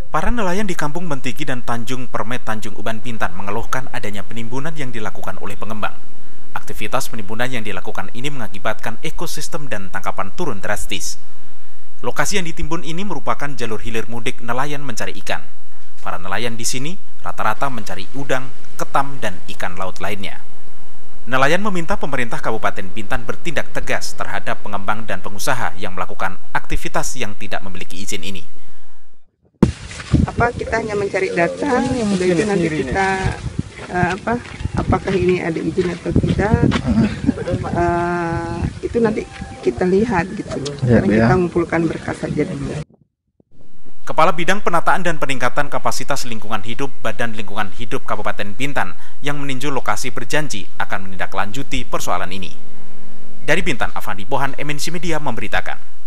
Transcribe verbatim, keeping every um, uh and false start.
Para nelayan di Kampung Mentigi dan Tanjung Permet, Tanjung Uban, Bintan mengeluhkan adanya penimbunan yang dilakukan oleh pengembang. Aktivitas penimbunan yang dilakukan ini mengakibatkan ekosistem dan tangkapan turun drastis. Lokasi yang ditimbun ini merupakan jalur hilir mudik nelayan mencari ikan. Para nelayan di sini rata-rata mencari udang, ketam, dan ikan laut lainnya. Nelayan meminta pemerintah Kabupaten Bintan bertindak tegas terhadap pengembang dan pengusaha yang melakukan aktivitas yang tidak memiliki izin ini. Apa kita hanya mencari data, udah itu nanti kita uh, apa apakah ini ada izin atau tidak, uh, itu nanti kita lihat gitu. Ya, karena kita mengumpulkan berkas saja dulu. Kepala Bidang Penataan dan Peningkatan Kapasitas Lingkungan Hidup Badan Lingkungan Hidup Kabupaten Bintan yang meninjau lokasi berjanji akan menindaklanjuti persoalan ini. Dari Bintan, Afandi Bohan, M N C Media memberitakan.